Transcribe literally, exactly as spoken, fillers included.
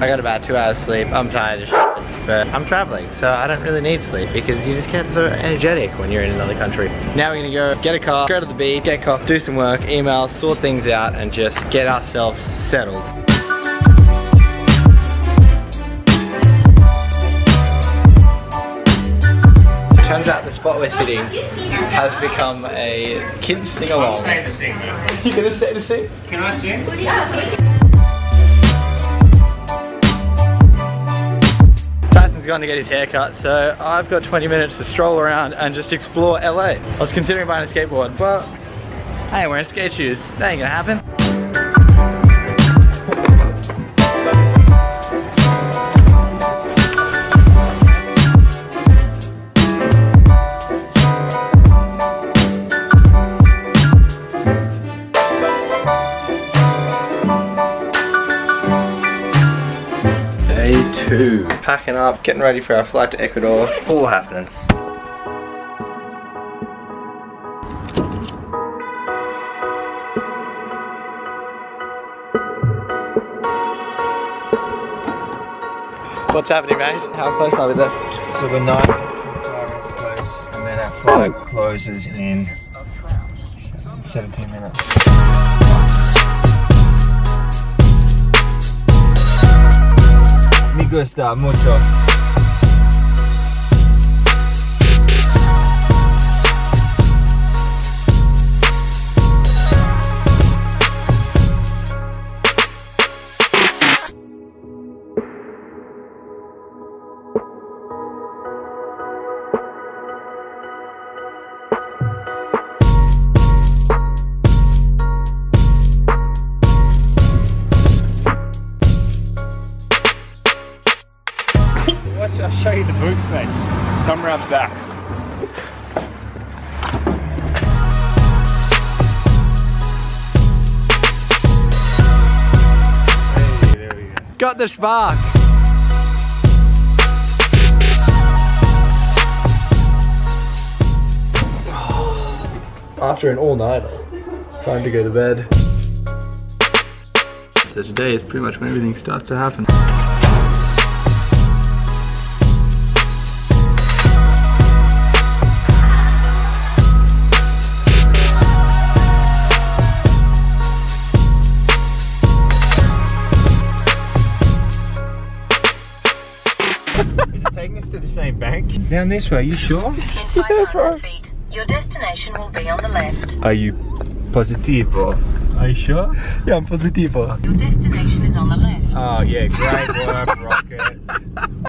I got about two hours sleep. I'm tired as shit, but I'm traveling, so I don't really need sleep because you just get so energetic when you're in another country. Now we're gonna go get a car, go to the beach, get coffee, do some work, email, sort things out, and just get ourselves settled. Turns out the spot we're sitting has become a kids sing-along. I'm staying to sing though. You gonna stay to sing? Can I sing? Tyson's gone to get his haircut, so I've got twenty minutes to stroll around and just explore L A. I was considering buying a skateboard, but I ain't wearing skate shoes. That ain't gonna happen. Day two. Packing up, getting ready for our flight to Ecuador. All happening. What's happening, mate? How close are we there? So we're nine minutes from Cairo close, and then our flight closes in seventeen minutes. Me gusta mucho. I'll show you the boot space. Come around the back. Hey, there we go. Got the spark. After an all-nighter, time to go to bed. So today is pretty much when everything starts to happen. Is it taking us to the same bank? Down this way, you sure? In five hundred feet, your destination will be on the left. Are you positivo? Are you sure? Yeah, I'm positivo. Your destination is on the left. Oh yeah, great work, Rockets.